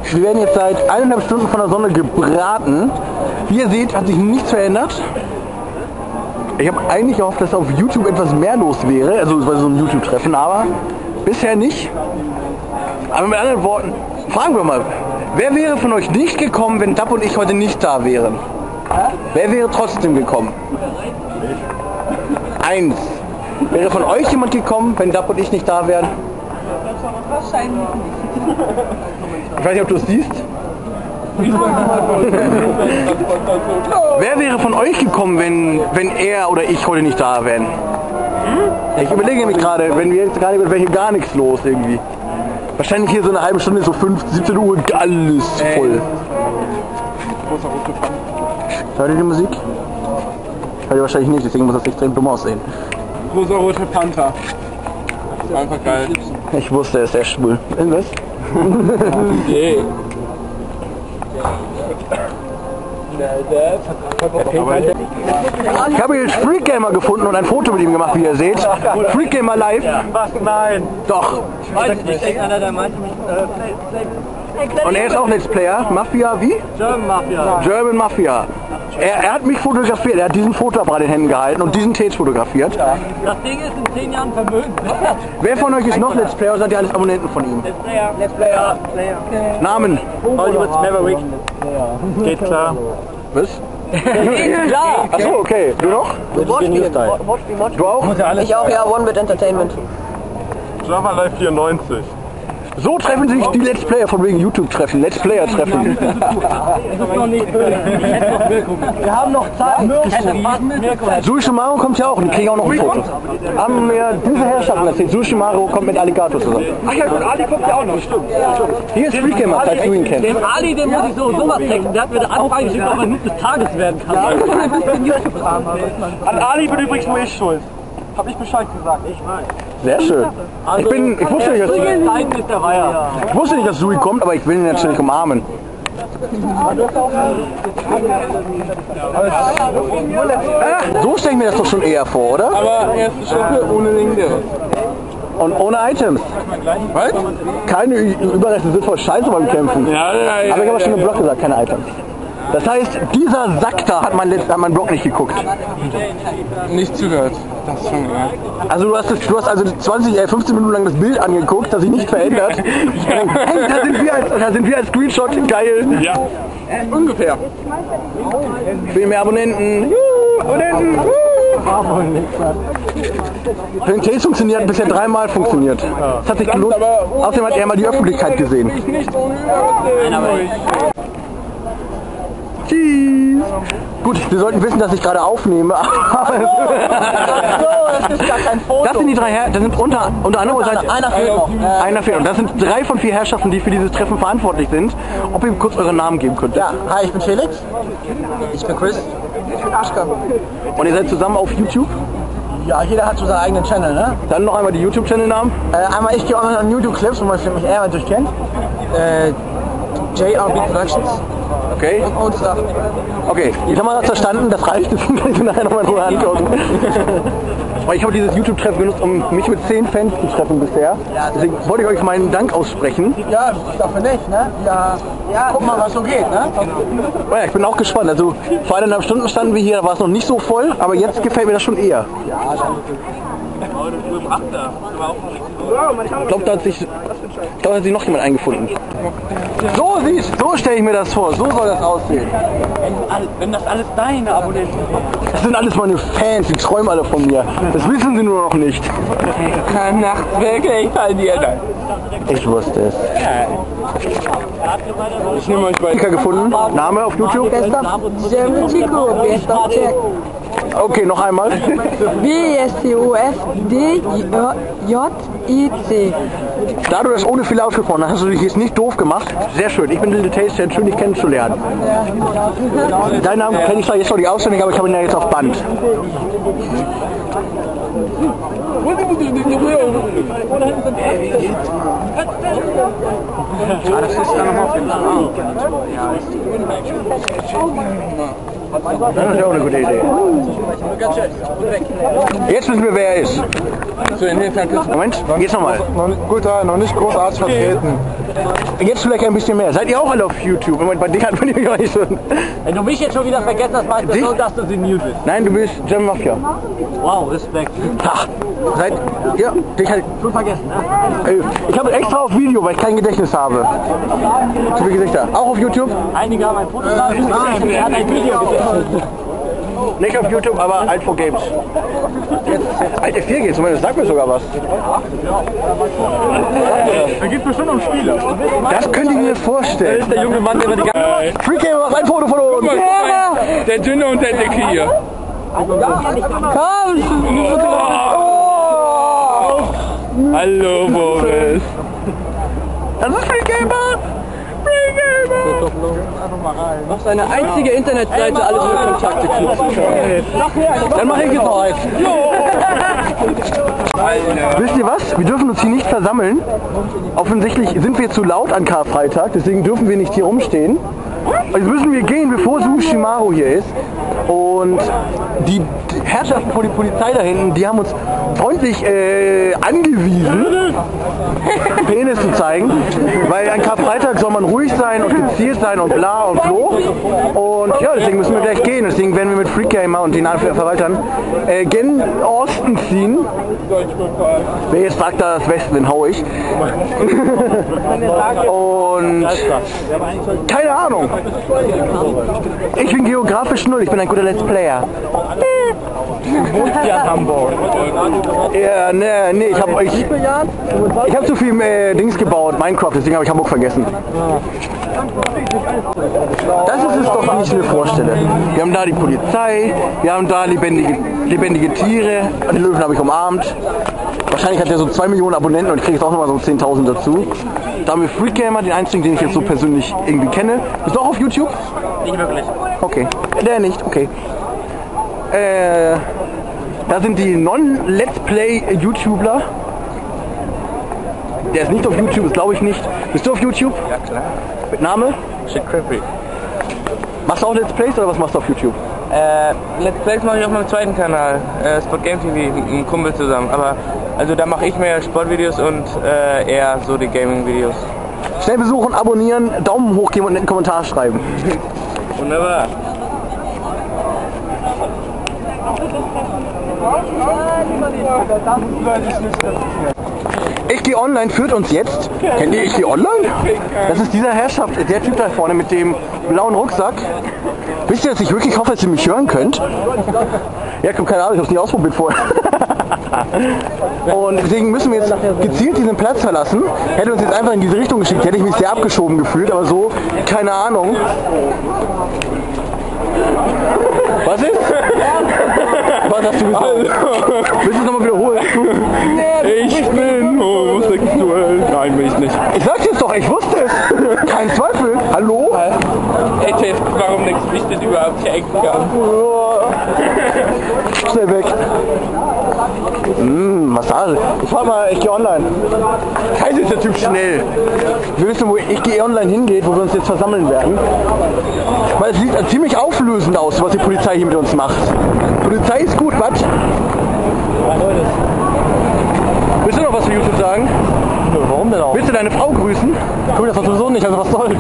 Wir werden jetzt seit 1,5 Stunden von der Sonne gebraten. Wie ihr seht, hat sich nichts verändert. Ich habe eigentlich gehofft, dass auf YouTube etwas mehr los wäre, also bei so einem YouTube-Treffen, aber bisher nicht. Aber mit anderen Worten, fragen wir mal, wer wäre von euch nicht gekommen, wenn Dab und ich heute nicht da wären? Wer wäre trotzdem gekommen? 1. Wäre von euch jemand gekommen, wenn Dab und ich nicht da wären? Wahrscheinlich nicht. Ich weiß nicht, ob du es siehst. Wer wäre von euch gekommen, wenn er oder ich heute nicht da wären? Ich überlege nämlich gerade, wenn wir jetzt gerade wäre hier gar nichts los irgendwie. Wahrscheinlich hier so eine halbe Stunde, so 17 Uhr, alles voll. Hört ihr die Musik? Hört ihr wahrscheinlich nicht, deswegen muss das extrem dumm aussehen. Rosa-rote Panther. Einfach geil. Ich wusste, er ist sehr schwul. Was? Okay. Ich habe jetzt Freak Gamer gefunden und ein Foto mit ihm gemacht, wie ihr seht. Freak Gamer live. Was? Nein. Doch. Ich denke, einer der meinte mich, Und er ist auch Let's Player. Mafia wie? German Mafia. German Mafia. Er hat mich fotografiert, er hat diesen Fotoapparat in den Händen gehalten und diesen Tates fotografiert. Das Ding ist in 10 Jahren vermögend. Wer von euch ist noch Let's Player oder seid ihr alles Abonnenten von ihm? Let's Player. Namen? Hollywood Maverick. Geht klar. Was? Klar. Achso, okay. Du noch? Du auch? Ich auch, ja, One-Bit Entertainment. Java Live 94. So treffen sich die Let's Player von wegen YouTube-Treffen. Let's Player-Treffen. Wir haben noch Zeit. Sushimaru kommt ja auch und die kriegen auch noch ein Foto. Haben mir diese Herrschaften erzählt. Sushimaru kommt mit Alligator zusammen. Ach ja, und Ali kommt ja auch noch, stimmt. Hier ist Freak Gamer, falls du ihn kennst. Dem Ali, den muss ich sowas texten. Der hat mir eine Anfrage geschickt, ob er Noob des Tages werden kann. An Ali bin übrigens nur ich schuld. Hab ich Bescheid gesagt. Ich weiß. Sehr schön. Ich wusste nicht, dass ich wusste nicht, dass Sui kommt, aber ich will ihn natürlich umarmen. So stelle ich mir das doch schon eher vor, oder? Aber erste Stufe ohne Linde. Und ohne Items. Was? Keine Überreste sind voll scheiße beim Kämpfen. Ja. Aber ich habe schon im Blog gesagt, keine Items. Das heißt, dieser Sack da hat mein Blog nicht geguckt. Nicht zugehört. Das ist schon geil. Also du hast also 15 Minuten lang das Bild angeguckt, das sich nicht verändert. Hey, da sind wir als Screenshot, geil. Ja. Ungefähr. Viel mehr Abonnenten. Abonnenten. Wenn Taste funktioniert, hat bisher 3-mal funktioniert. Das hat sich gelohnt. Außerdem hat er mal die Öffentlichkeit gesehen. Tschüss. Gut, wir sollten wissen, dass ich gerade aufnehme. Das sind die 3 Herrschaften, das sind unter anderem Einer fehlt noch. einer fehlt. Und das sind 3 von 4 Herrschaften, die für dieses Treffen verantwortlich sind. Ob ihr kurz euren Namen geben könnt. Ja, hi, ich bin Felix. Ich bin Chris. Ich bin Aschka. Und ihr seid zusammen auf YouTube? Ja, jeder hat so seinen eigenen Channel, ne? Dann noch einmal die YouTube-Channel-Namen. Einmal ich gehe auch noch an YouTube-Clips, wo man mich eher natürlich kennt. JRB Productions. Okay. Und Sachen. Okay, die Kamera hat verstanden, das reicht, das kann ich nachher nochmal drüber angucken. Weil ich habe dieses YouTube-Treffen genutzt, um mich mit 10 Fans zu treffen bisher. Deswegen wollte ich euch meinen Dank aussprechen. Ja, dafür nicht, ne? Ja, guck mal, was so geht, ne? Ja, ich bin auch gespannt. Also vor 1,5 Stunden standen wir hier, da war es noch nicht so voll, aber jetzt gefällt mir das schon eher. Ich glaube, da hat sich noch jemand eingefunden. So stelle ich mir das vor, so soll das aussehen. Wenn das alles deine Abonnenten sind. Das sind alles meine Fans, die träumen alle von mir. Das wissen sie nur noch nicht. Kann nachts wirklich passieren. Ich wusste es. Ich nehme euch bei. Gefunden, Name auf YouTube? Chico, Okay, noch einmal. WSCOFDJIC. Da du das ohne viel ausgesprochen hast, hast du dich jetzt nicht doof gemacht. Sehr schön. Ich bin Little Taste, schön dich kennenzulernen. Deinen Namen kenne ich zwar jetzt noch nicht auswendig, aber ich habe ihn ja jetzt auf Band. Das ist dann nochmal auf den Namen. Ja, Das ist ja auch eine gute Idee. Jetzt wissen wir, wer er ist. Moment, jetzt nochmal. Noch nicht großartig vertreten. Jetzt vielleicht ein bisschen mehr. Seid ihr auch alle auf YouTube? Moment, bei dir hat man ja nicht schon. Wenn du mich jetzt schon wieder vergessen hast, meinst du so, dass du sie mute bist. Nein, du bist German Mafia. Wow, Respekt. Ha, seid, ja, dich halt. Schon vergessen, ne? Ich habe extra auf Video, weil ich kein Gedächtnis habe. Zu viele Gesichter. Auch auf YouTube? Einige haben ein Foto gemacht, er hat ein Video gedreht. Nicht auf YouTube, aber Alt4 Games. Alter 4 Games, Moment, das sagt mir sogar was. Da geht bestimmt um Spiele. Das könnte ich mir vorstellen. Der junge Mann, der immer die ganze Free Gamer macht ein Foto von uns. Der Dünne und der Dicke hier. Komm! Hallo Boris. Das ist Free Gamer! Free Gamer! Auf seine einzige Internetseite alles mit Kontakte knüpfen. Dann mache ich jetzt noch eins. Wisst ihr was? Wir dürfen uns hier nicht versammeln. Offensichtlich sind wir zu laut an Karfreitag, deswegen dürfen wir nicht hier rumstehen. Jetzt müssen wir gehen, bevor Sushimaru hier ist. Und die Herrschaften von der Polizei da hinten, die haben uns freundlich angewiesen, Penis zu zeigen, weil an Karfreitag soll man ruhig sein und gezielt sein und bla und blo. Und ja, deswegen müssen wir gleich gehen. Deswegen werden wir mit Free Gamer und den Verwaltern gen Osten ziehen. Wer jetzt sagt, da ist Westen, den hau ich. Und keine Ahnung. Ich bin geografisch null, ich bin ein guter Let's Player. Hamburg. Ja, nee, ich hab zu viel Dings gebaut, Minecraft, deswegen habe ich Hamburg vergessen. Das ist es doch, wie ich mir vorstelle. Wir haben da die Polizei, wir haben da lebendige Tiere, die Löwen habe ich umarmt. Wahrscheinlich hat er so 2 Millionen Abonnenten und ich kriege jetzt auch nochmal so 10.000 dazu. Da haben wir Free Gamer, den einzigen, den ich jetzt so persönlich irgendwie kenne. Bist du auch auf YouTube? Nicht wirklich. Okay. Der nicht, okay. Da sind die Non-Let's Play-YouTuber. Der ist nicht auf YouTube, das glaube ich nicht. Bist du auf YouTube? Ja klar. Mit Name? Shit Crappy. Machst du auch Let's Plays oder was machst du auf YouTube? Let's Plays mache ich auf meinem zweiten Kanal, Sport Game TV, mit einem Kumpel zusammen. Aber also da mache ich mehr Sportvideos und eher so die Gaming-Videos. Schnell besuchen, abonnieren, Daumen hoch geben und einen Kommentar schreiben. Wunderbar. Ich gehe online führt uns jetzt. Kennt ihr Ich gehe online? Das ist dieser Herrschaft, der Typ da vorne mit dem blauen Rucksack. Wisst ihr, dass ich wirklich hoffe, dass ihr mich hören könnt? Ja, keine Ahnung, ich hab's nicht ausprobiert vorher. Und deswegen müssen wir jetzt gezielt diesen Platz verlassen. Hätte uns jetzt einfach in diese Richtung geschickt, hätte ich mich sehr abgeschoben gefühlt, aber so, keine Ahnung. Was ist? Was hast du gesagt? Willst du es nochmal wiederholen? Ich bin homosexuell. Nein, bin ich nicht. Ich sag's jetzt doch, ich wusste es. Kein Zweifel. Hallo? Ey, Test, warum denkst du, ich das überhaupt checken kann? Schnell weg. Massage. Ich fahr mal, ich gehe online. Scheiße, ist der Typ schnell. Wir wissen, wo ich gehe online hingeht, wo wir uns jetzt versammeln werden. Weil es sieht ziemlich auflösend aus, was die Polizei hier mit uns macht. Polizei ist gut, was? Willst du noch was für YouTube sagen? Ja, warum denn auch? Willst du deine Frau grüßen? Guck, das sowieso nicht, also was soll's?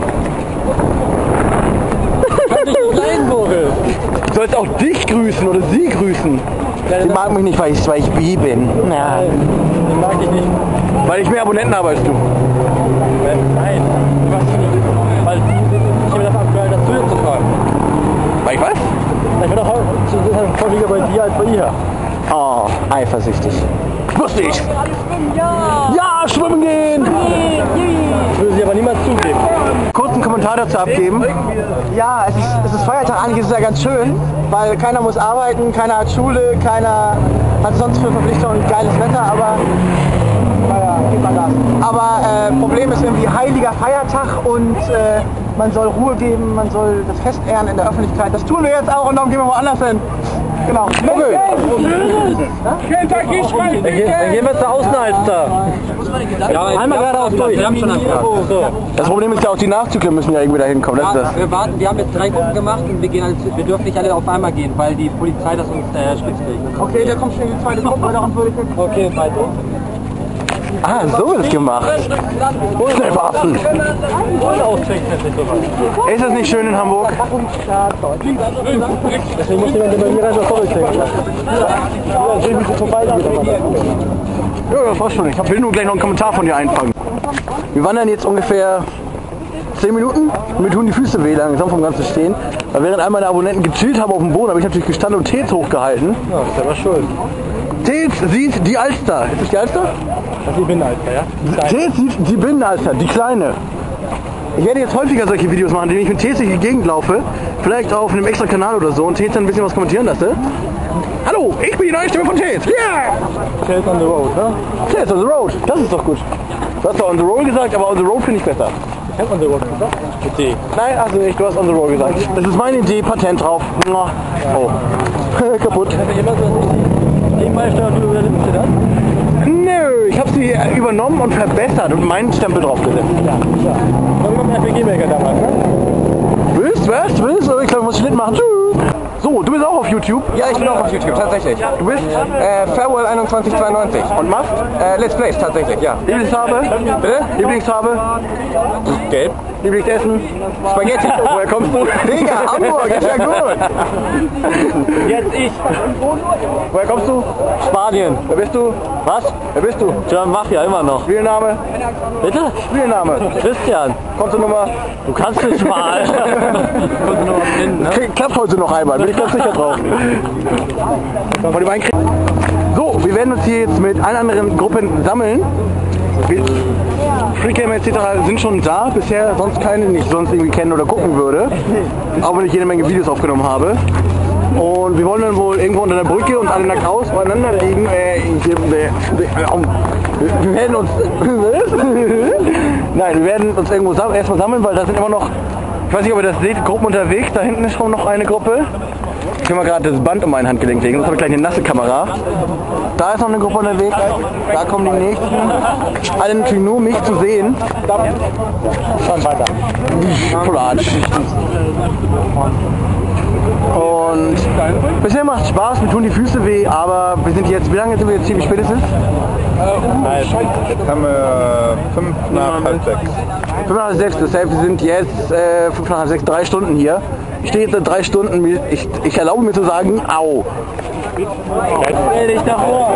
Kann nicht sein, Boris. Du sollst auch dich grüßen oder sie grüßen. Sie mag mich nicht, weil ich bi bin. Ja. Den mag ich nicht. Weil ich mehr Abonnenten habe als du. Nein, du machst nicht. Weil ich habe davon abgehört, das zu dir zu tragen. Weil ich was? Ich bin doch häufiger bei dir als bei ihr. Oh, eifersüchtig. Wusste ich. Ja, schwimmen gehen. Das würde sie aber niemals zugeben. Kurzen Kommentar dazu abgeben. Ja, es ist Feiertag, eigentlich ist es ja ganz schön, weil keiner muss arbeiten, keiner hat Schule, keiner hat sonst für Verpflichtungen geiles Wetter, aber naja, geht mal Gas. Aber Problem ist irgendwie heiliger Feiertag und man soll Ruhe geben, man soll das Fest ehren in der Öffentlichkeit. Das tun wir jetzt auch und darum gehen wir woanders hin. Genau. Okay. Dann gehen wir zur Außenalster. Ja, einmal geradeaus durch. Wir haben schon einen Platz. So. Das Problem ist ja auch, die Nachzüge müssen ja irgendwie da hinkommen. Das ist das. Wir warten, wir haben jetzt 3 Gruppen gemacht und wir dürfen nicht alle auf einmal gehen, weil die Polizei das uns spitzt legt. Okay, da kommt schon die zweite Gruppe, darum würde ich jetzt... Okay, weiter. Ah, so wird es gemacht. Schnell beachten. Ist das nicht schön in Hamburg? Deswegen muss jemand bei mir rein nach vorne denken. Ja, sehen, wie sie vorbeigeht. Ja, das war's schon. Ich will nur gleich noch einen Kommentar von dir einfangen. Wir wandern jetzt ungefähr 10 Minuten. Mir tun die Füße weh langsam vom ganzen Stehen. Weil während all meine Abonnenten gechillt haben auf dem Boden, habe ich natürlich gestanden und Tees hochgehalten. Ja, ist aber schuld. Tees sieht die Alster. Ist das die Alster? Das ist die Binnenalster, ja? Tees sieht die Binnenalster, die kleine. Ich werde jetzt häufiger solche Videos machen, indem ich mit Tees durch die Gegend laufe. Vielleicht auf einem extra Kanal oder so und Tees dann ein bisschen was kommentieren lasse. Hallo, ich bin die neue Stimme von Tees. Yeah! Tees on the road, ne? Tees on the road, das ist doch gut. Du hast doch on the roll gesagt, aber on the road finde ich besser. Ich hab on the road gesagt. Idee. Nein, also nicht, du hast on the roll gesagt. Das ist meine Idee, Patent drauf. Oh, kaputt. Nebenbei steuert du über den das? Nö, ich habe sie übernommen und verbessert und meinen Stempel draufgesetzt. Ja. Das war beim RPG-Maker damals, ne? Willst? Ich glaube, ich muss Schnitt machen. Tschüss. So, du bist auch auf YouTube? Ja, ich bin auch auf YouTube, tatsächlich. Du bist? Farewell 2192. Und machst? Let's Plays, tatsächlich, ja. Lieblingsfarbe? Bitte? Lieblingsfarbe? Gelb. Lieblingsessen? Spaghetti. Woher kommst du? Digga, Hamburg, ist ja gut. Jetzt ich. Woher kommst du? Spanien. Wer bist du? Was? Wer bist du? John Mach ja immer noch. Spielname? Bitte? Spielname. Christian. Kontonummer? Du kannst nicht mal. Kontonummer finden, ne? Klappt heute noch einmal, bin ich ganz sicher drauf. Von dem einen so, wir werden uns hier jetzt mit allen anderen Gruppen sammeln. Freecam etc. sind schon da, bisher sonst keine, die ich sonst irgendwie kennen oder gucken würde. Auch wenn ich jede Menge Videos aufgenommen habe. Und wir wollen dann wohl irgendwo unter der Brücke und alle nackt aus beieinander liegen. Wir werden uns... Nein, wir werden uns irgendwo erstmal sammeln, weil da sind immer noch... Ich weiß nicht, ob ihr das seht, Gruppen unterwegs. Da hinten ist schon noch eine Gruppe. Ich kann mal gerade das Band um mein Handgelenk legen. Das habe ich gleich eine nasse Kamera. Da ist noch eine Gruppe unterwegs. Da kommen die nächsten. Alle natürlich nur mich zu sehen. Dann weiter. Platsch. Und bisher macht es Spaß, mir tun die Füße weh, aber wir sind jetzt, wie lange sind wir jetzt hier, wie spät ist es? Jetzt haben wir 5 nach halb 6. 5 nach 6, das heißt, wir sind jetzt 5 nach 6, 3 Stunden hier. Ich stehe jetzt seit 3 Stunden, ich erlaube mir zu sagen, au. Jetzt stell dich davor.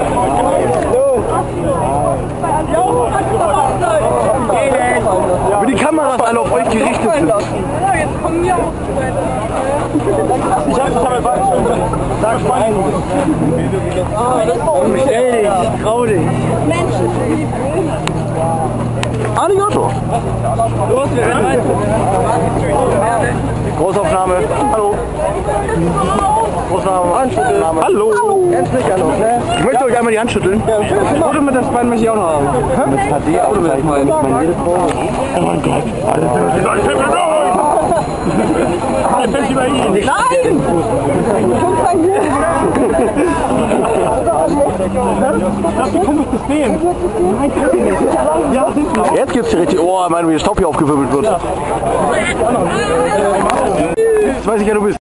Wie die Kameras alle auf euch gerichtet sind. Ja, jetzt kommen wir auch. Ich hab Sag Spanien. Stell dich, trau dich. Arigato. Los, wir rennen weiter. Großaufnahme. Hallo. Großaufnahme. Handschütteln. Hallo. Ganz nicht hallo. Ich möchte euch einmal die Hand schütteln. Foto mit das Bein möchte ich auch noch haben. Mit HD-Aufzeichnung. Oh mein Gott. Nein! Jetzt gibt's die richtig. Oh, mein, wie der Staub hier aufgewirbelt wird. Jetzt weiß ich ja, du bist.